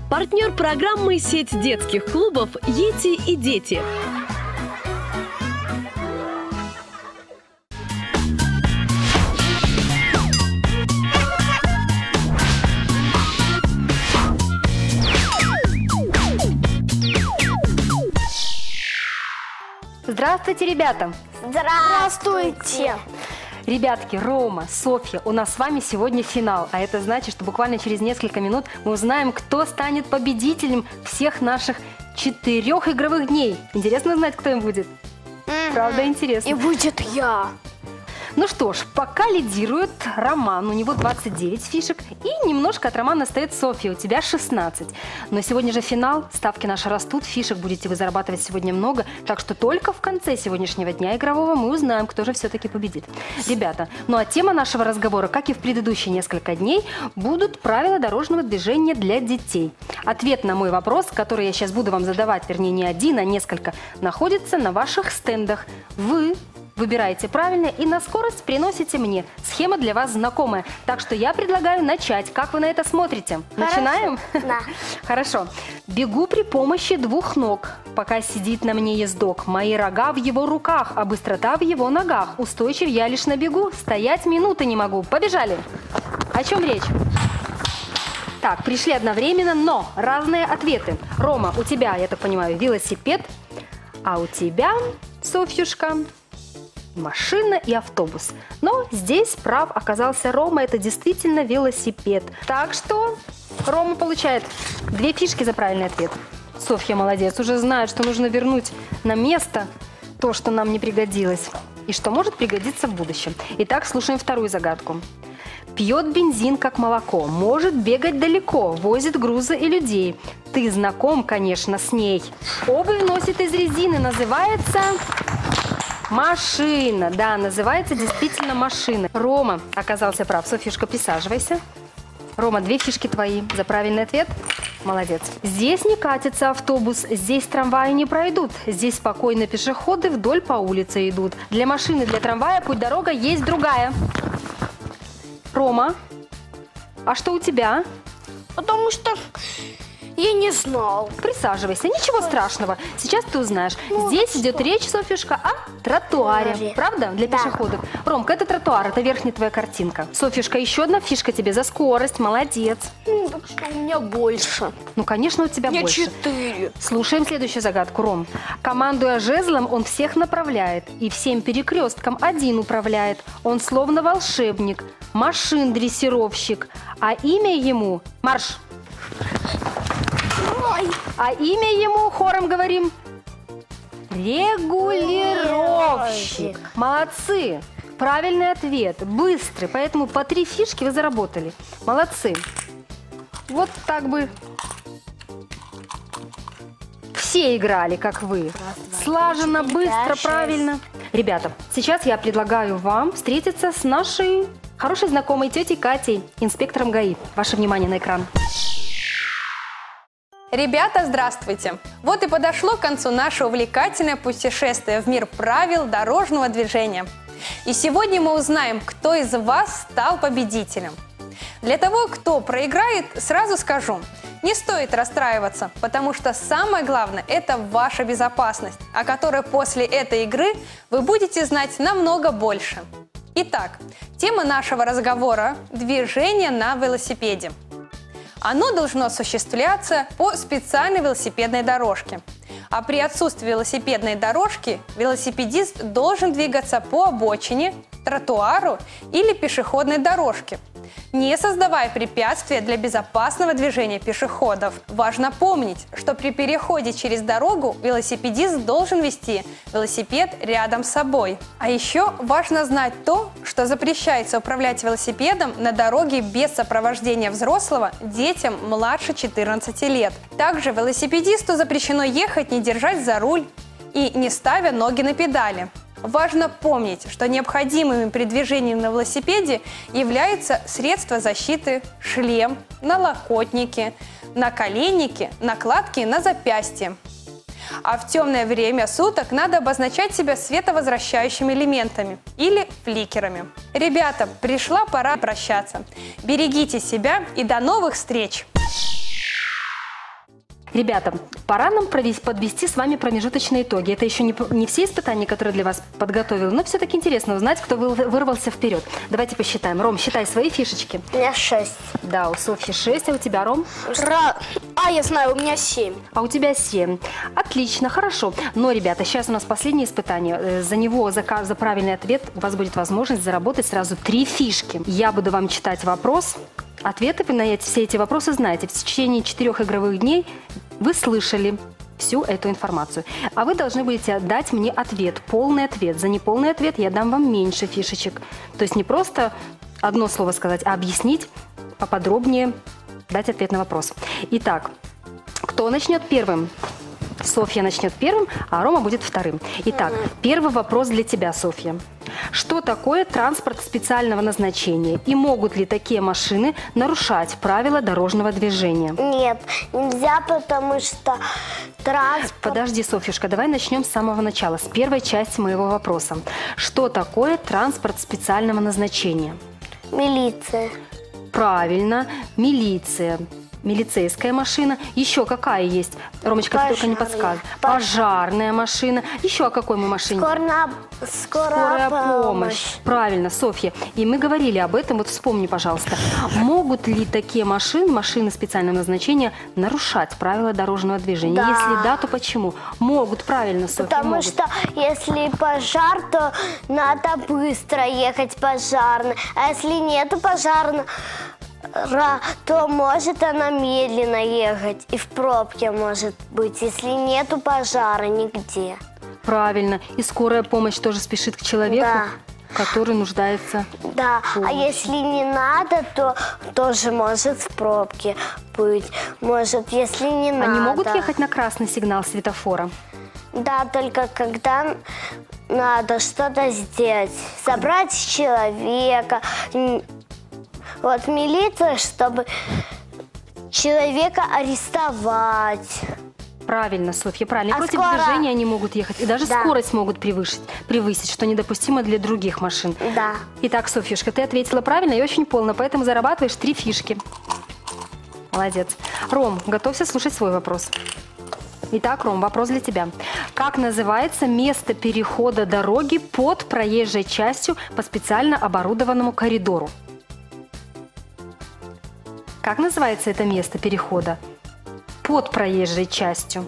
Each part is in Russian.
Партнер программы «Сеть детских клубов «Ети и дети». Здравствуйте, ребята! Здравствуйте! Ребятки, Рома, Софья, у нас с вами сегодня финал, а это значит, что буквально через несколько минут мы узнаем, кто станет победителем всех наших 4 игровых дней. Интересно знать, кто им будет? Правда, интересно. И будет я. Ну что ж, пока лидирует Роман, у него 29 фишек, и немножко от Романа стоит Софья, у тебя 16. Но сегодня же финал, ставки наши растут, фишек будете вы зарабатывать сегодня много, так что только в конце сегодняшнего дня игрового мы узнаем, кто же все-таки победит. Ребята, ну а тема нашего разговора, как и в предыдущие несколько дней, будут правила дорожного движения для детей. Ответ на мой вопрос, который я сейчас буду вам задавать, вернее не один, а несколько, находится на ваших стендах. Вы выбираете правильно и на скорость приносите мне. Схема для вас знакомая. Так что я предлагаю начать. Как вы на это смотрите? Начинаем? Да. Хорошо. Бегу при помощи 2 ног, пока сидит на мне ездок. Мои рога в его руках, а быстрота в его ногах. Устойчив я лишь на бегу, стоять минуты не могу. Побежали! О чем речь? Так, пришли одновременно, но разные ответы. Рома, у тебя, я так понимаю, велосипед, а у тебя, Софьюшка, машина и автобус. Но здесь прав оказался Рома, это действительно велосипед. Так что Рома получает 2 фишки за правильный ответ. Софья молодец, уже знает, что нужно вернуть на место то, что нам не пригодилось, и что может пригодиться в будущем. Итак, слушаем вторую загадку. Пьет бензин, как молоко, может бегать далеко, возит грузы и людей. Ты знаком, конечно, с ней. Обувь носит из резины, называется... Машина, да, называется действительно машина. Рома оказался прав. Софьюшка, присаживайся. Рома, 2 фишки твои за правильный ответ. Молодец. Здесь не катится автобус, здесь трамваи не пройдут. Здесь спокойно пешеходы вдоль по улице идут. Для машины, для трамвая путь-дорога есть другая. Рома, а что у тебя? Потому что я не знал. Присаживайся, ничего страшного. Сейчас ты узнаешь. Здесь идет речь, Софьюшка, о тротуаре. Правда? Для пешеходов. Ромка, это тротуар, это верхняя твоя картинка. Софьюшка, еще одна фишка тебе за скорость. Молодец. Так что у меня больше. Ну, конечно, у тебя больше. 4. Слушаем следующую загадку, Ром. Командуя жезлом, он всех направляет. И всем перекрестком один управляет. Он словно волшебник, машин-дрессировщик. А имя ему... Марш! А имя ему, хором говорим, регулировщик. Молодцы. Правильный ответ. Быстрый. Поэтому по 3 фишки вы заработали. Молодцы. Вот так бы все играли, как вы. Слаженно, быстро, правильно. Ребята, сейчас я предлагаю вам встретиться с нашей хорошей знакомой тетей Катей, инспектором ГАИ. Ваше внимание на экран. Ребята, здравствуйте! Вот и подошло к концу наше увлекательное путешествие в мир правил дорожного движения. И сегодня мы узнаем, кто из вас стал победителем. Для того, кто проиграет, сразу скажу, не стоит расстраиваться, потому что самое главное – это ваша безопасность, о которой после этой игры вы будете знать намного больше. Итак, тема нашего разговора – движение на велосипеде. Оно должно осуществляться по специальной велосипедной дорожке. А при отсутствии велосипедной дорожки велосипедист должен двигаться по обочине, тротуару или пешеходной дорожке, не создавая препятствия для безопасного движения пешеходов. Важно помнить, что при переходе через дорогу велосипедист должен вести велосипед рядом с собой. А еще важно знать то, что запрещается управлять велосипедом на дороге без сопровождения взрослого детям младше 14 лет. Также велосипедисту запрещено ехать, не держась за руль и не ставя ноги на педали. Важно помнить, что необходимыми при движении на велосипеде являются средства защиты, шлем, налокотники, наколенники, накладки на запястье. А в темное время суток надо обозначать себя световозвращающими элементами или фликерами. Ребята, пришла пора прощаться. Берегите себя и до новых встреч! Ребята, пора нам подвести с вами промежуточные итоги. Это еще не все испытания, которые для вас подготовила, но все-таки интересно узнать, кто вырвался вперед. Давайте посчитаем. Ром, считай свои фишечки. У меня 6. Да, у Софьи 6, а у тебя, Ром? Я знаю, у меня 7. А у тебя 7. Отлично, хорошо. Но, ребята, сейчас у нас последнее испытание. За него, за правильный ответ, у вас будет возможность заработать сразу 3 фишки. Я буду вам читать вопрос. Ответы вы на все эти вопросы знаете. В течение 4 игровых дней вы слышали всю эту информацию. А вы должны будете дать мне ответ, полный ответ. За неполный ответ я дам вам меньше фишечек. То есть не просто одно слово сказать, а объяснить поподробнее, дать ответ на вопрос. Итак, кто начнет первым? Софья начнет первым, а Рома будет вторым. Итак, первый вопрос для тебя, Софья. Что такое транспорт специального назначения? И могут ли такие машины нарушать правила дорожного движения? Нет, нельзя, потому что транспорт... Подожди, Софьюшка, давай начнем с самого начала, с первой части моего вопроса. Что такое транспорт специального назначения? Милиция. Правильно, милиция. Милицейская машина. Еще какая есть? Ромочка, ты только не подсказывай. Пожарная машина. Еще о какой мы машине? Скорая помощь. Правильно, Софья. И мы говорили об этом. Вот вспомни, пожалуйста. Могут ли такие машины специального назначения, нарушать правила дорожного движения? Да. Если да, то почему? Могут, правильно, Софья, Потому могут. что если пожар, то надо быстро ехать пожарно. А если нету пожарного, то может она медленно ехать и в пробке может быть, если нету пожара нигде. Правильно. И скорая помощь тоже спешит к человеку, Да. который нуждается. Да, а если не надо, то тоже может в пробке быть. Может, если не надо. Они могут ехать на красный сигнал светофора? Да, только когда надо что-то сделать. Собрать человека. Вот милиция, чтобы человека арестовать. Правильно, Софья, правильно. И А против движения они могут ехать. И даже Да. скорость могут превысить, что недопустимо для других машин. Да. Итак, Софьюшка, ты ответила правильно и очень полно, поэтому зарабатываешь 3 фишки. Молодец. Ром, готовься слушать свой вопрос. Итак, Ром, вопрос для тебя. Как называется место перехода дороги под проезжей частью по специально оборудованному коридору? Как называется это место перехода под проезжей частью?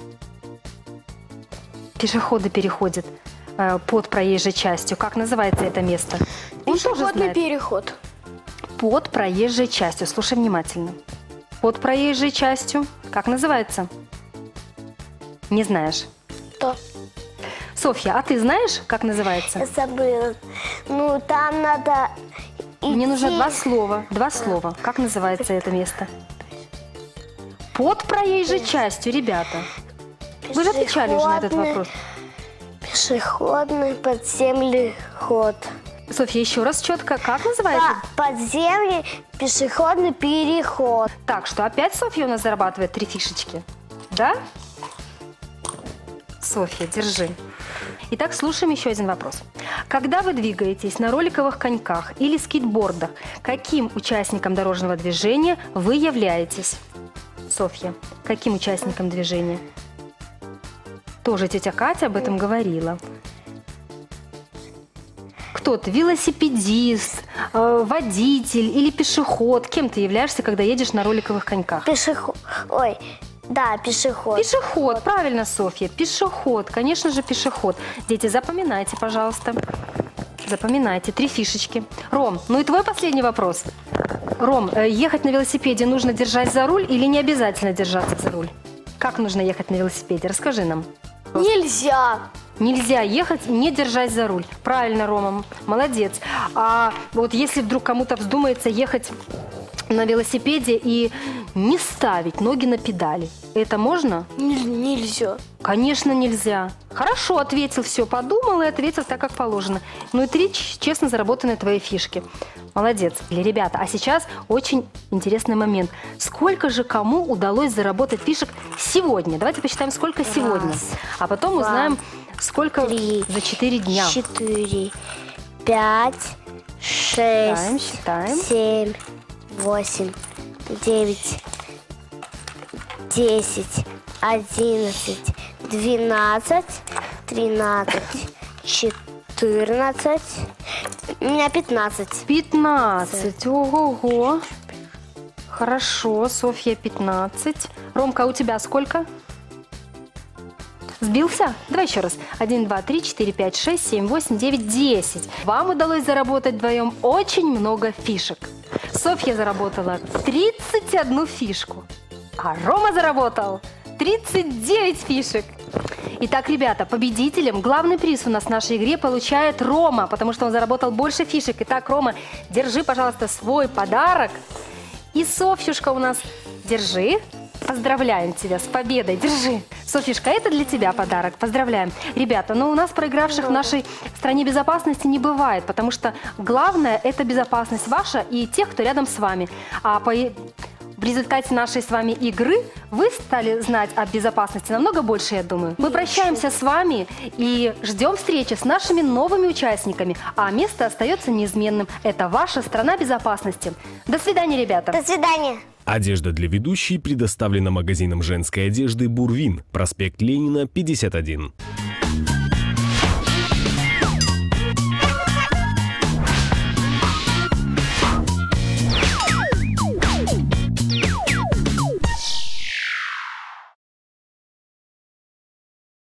Пешеходы переходят под проезжей частью. Как называется это место? Он тоже Пешеходный знает. переход. Под проезжей частью. Слушай внимательно. Под проезжей частью. Как называется? Не знаешь. Что? Софья, а ты знаешь, как называется? Я забыла. Ну, там надо Мне нужно идти. 2 слова. 2 слова. Как называется это место? Под проезжей частью, ребята. Вы же отвечали уже на этот вопрос. Пешеходный подземный ход. Софья, еще раз четко. Как называется? Подземный пешеходный переход. Так, что опять Софья у нас зарабатывает 3 фишечки. Да? Софья, держи. Итак, слушаем еще один вопрос. Когда вы двигаетесь на роликовых коньках или скейтбордах, каким участником дорожного движения вы являетесь? Софья, каким участником движения? Тоже тетя Катя об этом говорила. Кто ты? Велосипедист, водитель или пешеход? Кем ты являешься, когда едешь на роликовых коньках? Пешеход. Ой, да, пешеход. Пешеход, правильно, Софья, пешеход, конечно же, пешеход. Дети, запоминайте, пожалуйста. Запоминайте, 3 фишечки. Ром, ну и твой последний вопрос. Ром, ехать на велосипеде нужно держать за руль или не обязательно держаться за руль? Как нужно ехать на велосипеде? Расскажи нам. Нельзя. Нельзя ехать, не держась за руль. Правильно, Рома, молодец. А вот если вдруг кому-то вздумается ехать на велосипеде и не ставить ноги на педали, это можно? Нельзя. Конечно, нельзя. Хорошо ответил, все, подумал и ответил так, как положено. Ну и 3 честно заработанные твои фишки. Молодец. Или, ребята, а сейчас очень интересный момент. Сколько же кому удалось заработать фишек сегодня? Давайте посчитаем, сколько сегодня. А потом узнаем, сколько 3, за 4 дня. 4, 5, 6, Считаем. 7, 8, 9, 10, 11, 12, 13, 14. У меня 15. 15. Ого-го. Хорошо, Софья 15. Ромка, а у тебя сколько? Сбился? Давай еще раз. 1, 2, 3, 4, 5, 6, 7, 8, 9, 10. Вам удалось заработать вдвоем очень много фишек. Софья заработала 31 фишку, а Рома заработал 39 фишек. Итак, ребята, победителем главный приз у нас в нашей игре получает Рома, потому что он заработал больше фишек. Итак, Рома, держи, пожалуйста, свой подарок. И Софьюшка у нас, держи. Поздравляем тебя с победой, держи. Софьюшка, это для тебя подарок, поздравляем. Ребята, но у нас проигравших в нашей стране безопасности не бывает, потому что главное – это безопасность ваша и тех, кто рядом с вами. В результате нашей с вами игры вы стали знать о безопасности намного больше, я думаю. Мы прощаемся с вами и ждем встречи с нашими новыми участниками, а место остается неизменным. Это ваша страна безопасности. До свидания, ребята. До свидания. Одежда для ведущей предоставлена магазином женской одежды «Бурвин», проспект Ленина, 51.